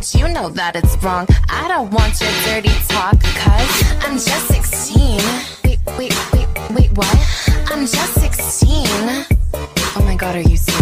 but you know that it's wrong. I don't want your dirty talk, cause I'm just 16. Wait, what? I'm just 16. Oh my god, are you serious?